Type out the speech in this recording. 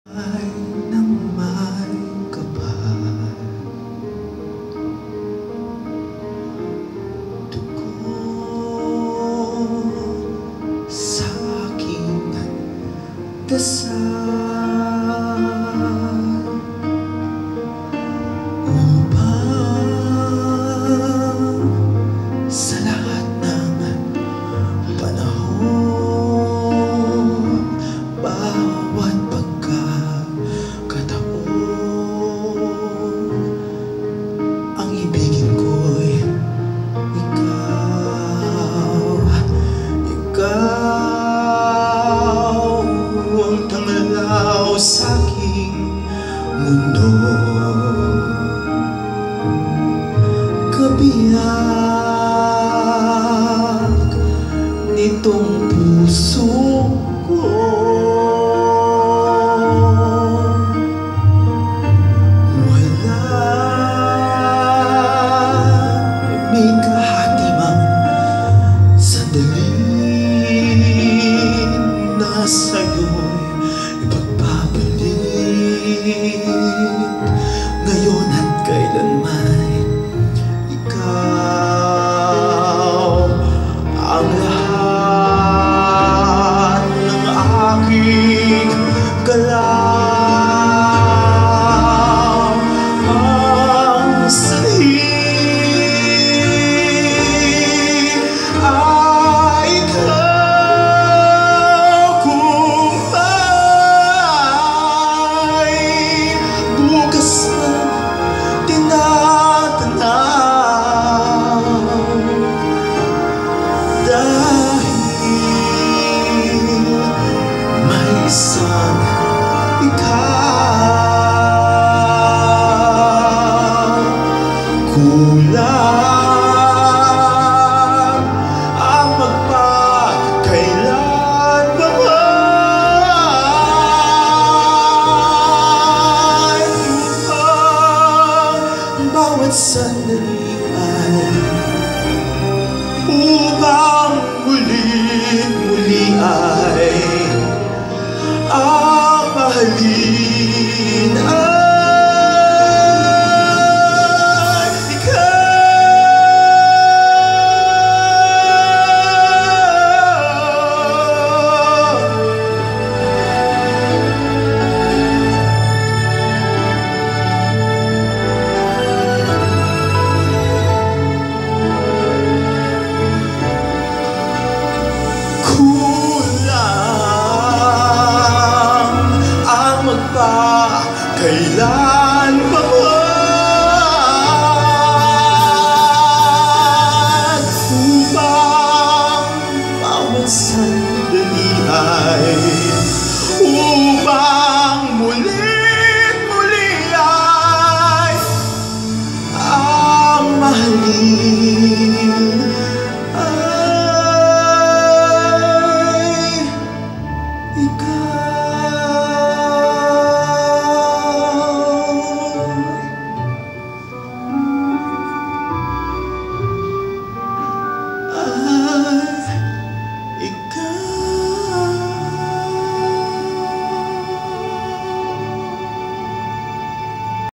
Ay nang may kapal, dugo sa aking dasal upang sa lahat ng panahon, bawat ang ibigin ko'y ikaw ang tanglaw sa aking mundo. Kabiyak nitong puso ko, sa'yo'y ipagpapalit ngayon at kailanman. Ikaw ang lahat ng aking galaw, ang sanhi ay ikaw. Bukas na tinatanaw dahil may isang ikaw. Kulang ang magpakailanman bawat sandali ay upang muli ay ang mahalin ay kulang ang magpakailanman